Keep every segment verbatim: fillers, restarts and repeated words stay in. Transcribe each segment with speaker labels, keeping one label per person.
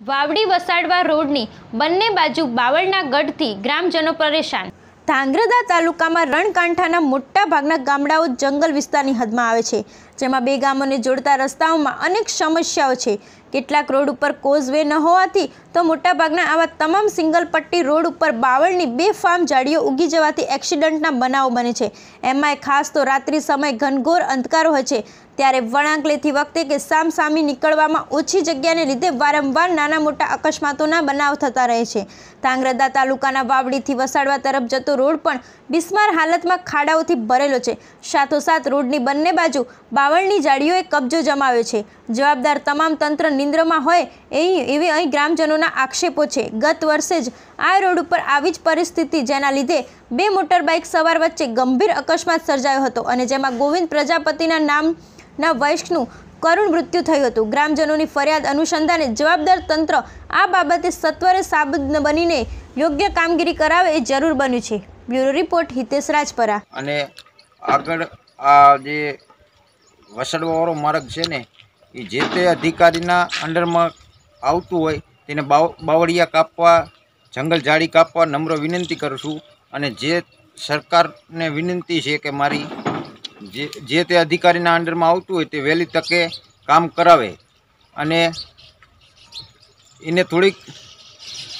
Speaker 1: વાવડી વસાડવા રોડની બંને બાજુ બાવળના ગઢથી ગ્રામજનો પરેશાન। ધાંગ્રધા તાલુકામાં રણકાંઠાના મોટા ભાગના ગામડાઓ જંગલ વિસ્તારની હદમાં આવે છે, જેમાં બે ગામોને જોડતા રસ્તાઓમાં અનેક સમસ્યાઓ છે। કેટલાક રોડ ઉપર કોઝવે ન હોવાથી તો મોટાભાગના આવા તમામ સિંગલ પટ્ટી રોડ ઉપર બાવળની બે ફાર્મ જાળીઓ ઉગી જવાથી એક્સિડન્ટના બનાવો બને છે। એમાંય ખાસ તો રાત્રિ સમય ઘનઘોર અંધકાર હોય છે, ત્યારે વળાંક લેતી વખતે કે સામસામી નીકળવામાં ઓછી જગ્યાને લીધે વારંવાર નાના મોટા અકસ્માતોના બનાવ થતા રહે છે। ધાંગ્રધા તાલુકાના વાવડીથી વસાડવા તરફ જતો રોડ પણ બિસ્માર હાલતમાં ખાડાઓથી ભરેલો છે। સાથોસાથ રોડની બંને બાજુ બાવળની જાળીઓએ કબજો જમાવ્યો છે। જવાબદાર તમામ તંત્ર નિંદ્રામાં હોય એવી અહીં ગ્રામજનોના આક્ષેપો છે। ગત વર્ષે જ આ રોડ ઉપર આવી જ પરિસ્થિતિ, જેના લીધે બે મોટર બાઇક સવાર વચ્ચે ગંભીર અકસ્માત સર્જાયો હતો અને જેમાં ગોવિંદ પ્રજાપતિના નામના વયસ્કનું કરુણ મૃત્યુ થયું હતું। ગ્રામજનોની ફરિયાદ અનુસંધાને જવાબદાર તંત્ર આ બાબતે સત્વરે સાબિત બનીને યોગ્ય કામગીરી કરાવે એ જરૂર બન્યું છે। Bureau report Hitesh Rajpara.
Speaker 2: અને આગળ આ જે વસડવાવાળો માર્ગ છે ને, એ જે તે અધિકારીના અંડરમાં આવતું હોય તેને બાવળિયા કાપવા, જંગલ ઝાડી કાપવા નમ્ર વિનંતી કરું છું। અને જે સરકારને વિનંતી છે કે મારી જે જે તે અધિકારીના અંડરમાં આવતું હોય તે વહેલી તકે કામ કરાવે અને એને થોડીક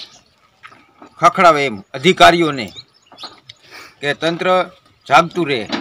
Speaker 2: ખખડાવે એમ અધિકારીઓને, કે તંત્ર જાગતું રહે।